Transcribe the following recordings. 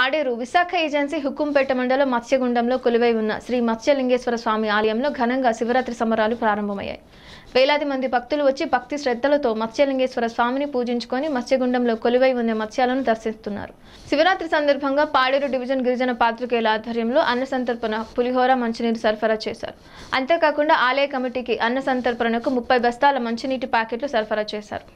Paderu Visakha agency Hukumpeta మండలం మత్స్యగుండంలో కొలువై ఉన్న శ్రీ మత్స్యలింగేశ్వర స్వామి ఆలయంలో ఘనంగా శివరాత్రి సంబరాలు ప్రారంభమయ్యాయి. వేలాది మంది భక్తులు వచ్చి భక్తి శ్రద్ధలతో మత్స్యలింగేశ్వర స్వామిని పూజించుకొని మత్స్యగుండంలో కొలువై ఉన్న మత్స్యాలను దర్శిస్తున్నారు. శివరాత్రి సందర్భంగా పాడేరు డివిజన్ గిరిజన పాత్రికేయుల ఆధ్వర్యంలో అన్న సంతర్పణ, పులిహోర, మంచినీరు సరఫరా చేశారు. అంతేకాకుండా ఆలయ కమిటీకి అన్న సంతర్పణకు 30 బస్తాల మంచినీటి ప్యాకెట్లు సరఫరా చేశారు.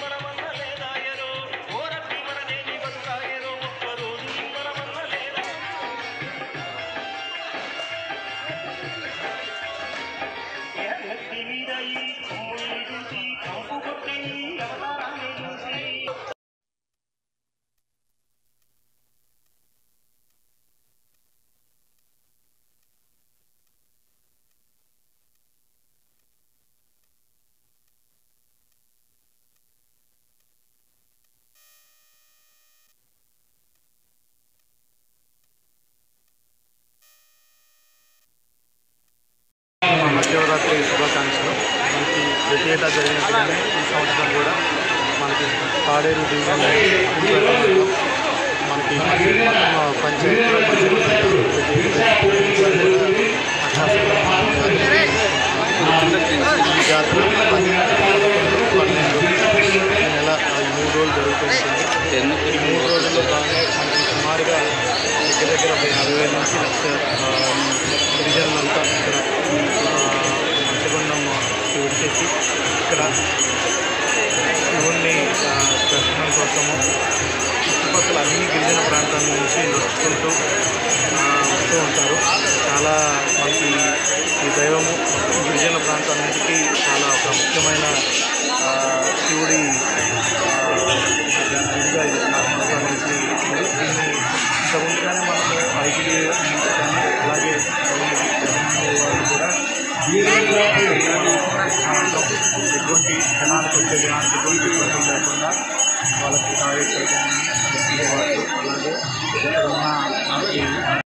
మధ్యవరాత్రి శుభాకాంక్షలు. మనకి ప్రతి ఏటా జరిగినట్టుగానే ఈ సంవత్సరం కూడా మనకి పాడేరు డివిజన్ మనకి పంచాయతీలో జాతర 3 రోజులు జరుగుతుంది. ఈ 3 రోజుల్లో బాగా మనకి సుమారుగా దగ్గర 50,000 నుంచి 1,00,000 గిరిజనులంతా ఇక్కడ మత్స్యగుండం వచ్చేసి ఇక్కడ శివుణ్ణి దర్శనం కోసము చుట్టుపక్కల అన్ని గిరిజన ప్రాంతాల నుంచి నడుచుకుంటూ వస్తూ ఉంటారు. చాలా మనకి ఈ దైవము గిరిజన ప్రాంతాలన్నింటికీ చాలా ప్రాముఖ్యమైన శివుడి గుడిగా ఇది ప్రాంతాల నుంచి దీన్ని ఇంతకుముందుగానే మనము ఐటీ అలాగే వాళ్ళు కూడా ఎటువంటి జనాలకు వచ్చే జనానికి ఎటువంటి ఇబ్బంది లేకుండా వాళ్ళకి తాగే అలాగే ఇక్కడ ఉన్న